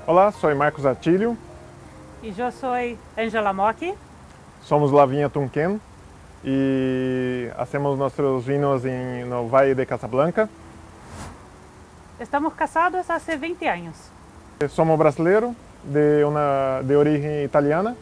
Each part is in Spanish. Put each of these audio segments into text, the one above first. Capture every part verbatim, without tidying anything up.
Olá, sou Marcos Atílio. Y yo soy Angela Mocchi. Somos La Viña Tunquén y hacemos nuestros vinos en el Valle de Casablanca. Estamos casados hace veinte años. Somos brasileños de, una, de origen italiana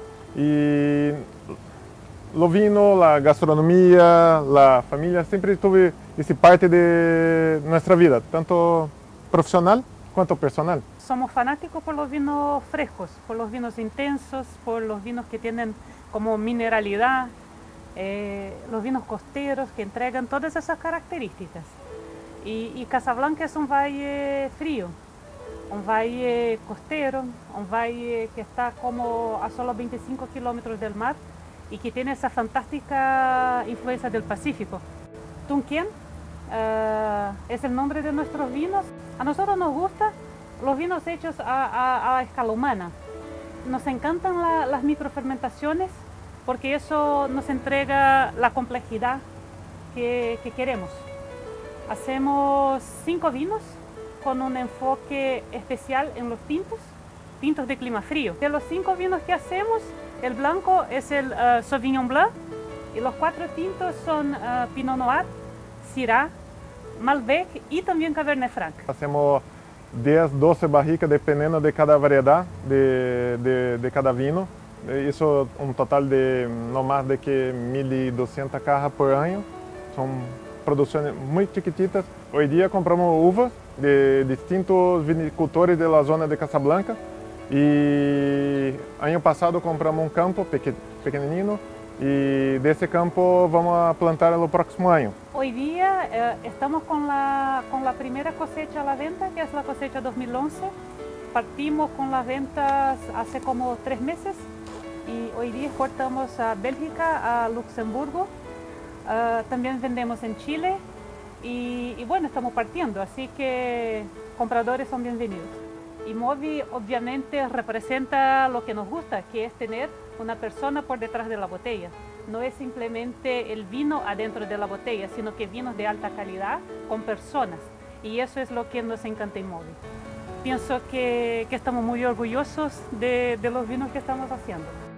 y lo vino, la gastronomía, la familia, siempre tuve esa parte de nuestra vida, tanto profesional cuanto personal. Somos fanáticos por los vinos frescos, por los vinos intensos, por los vinos que tienen como mineralidad, eh, los vinos costeros que entregan todas esas características. Y, y Casablanca es un valle frío, un valle costero, un valle que está como a solo veinticinco kilómetros del mar y que tiene esa fantástica influencia del Pacífico. Tunquén uh, es el nombre de nuestros vinos. A nosotros nos gustan los vinos hechos a, a, a escala humana. Nos encantan la, las microfermentaciones porque eso nos entrega la complejidad que, que queremos. Hacemos cinco vinos con un enfoque especial en los tintos, tintos de clima frío. De los cinco vinos que hacemos, el blanco es el uh, Sauvignon Blanc y los cuatro tintos son uh, Pinot Noir, Syrah, Malbec y también Cabernet Franc. Hacemos diez, doce barricas dependiendo de cada variedad de, de, de cada vino. Eso un total de no más de que mil y doscientas cajas por año. Son producciones muy chiquititas. Hoy día compramos uvas de distintos vinicultores de la zona de Casablanca y año pasado compramos un campo peque, pequeñino y de ese campo vamos a plantar el próximo año. Hoy día eh, estamos con la, con la primera cosecha a la venta, que es la cosecha dos mil once. Partimos con las ventas hace como tres meses y hoy día exportamos a Bélgica, a Luxemburgo. Uh, también vendemos en Chile y, y bueno, estamos partiendo, así que compradores son bienvenidos. Y Movi obviamente representa lo que nos gusta, que es tener una persona por detrás de la botella. No es simplemente el vino adentro de la botella, sino que vinos de alta calidad con personas. Y eso es lo que nos encanta en Movi. Pienso que, que estamos muy orgullosos de, de los vinos que estamos haciendo.